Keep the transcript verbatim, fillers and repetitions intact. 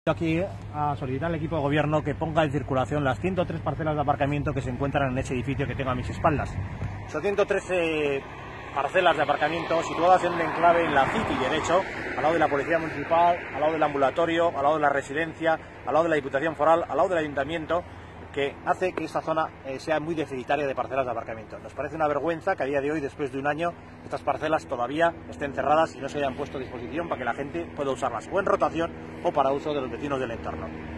Aquí a solicitar al equipo de gobierno que ponga en circulación las ciento tres parcelas de aparcamiento que se encuentran en ese edificio que tengo a mis espaldas. Son ciento trece parcelas de aparcamiento situadas en un enclave en la City, de hecho, al lado de la Policía Municipal, al lado del ambulatorio, al lado de la residencia, al lado de la Diputación Foral, al lado del Ayuntamiento, que hace que esta zona eh, sea muy deficitaria de parcelas de aparcamiento. Nos parece una vergüenza que a día de hoy, después de un año, estas parcelas todavía estén cerradas y no se hayan puesto a disposición para que la gente pueda usarlas o en rotación o para uso de los vecinos del entorno.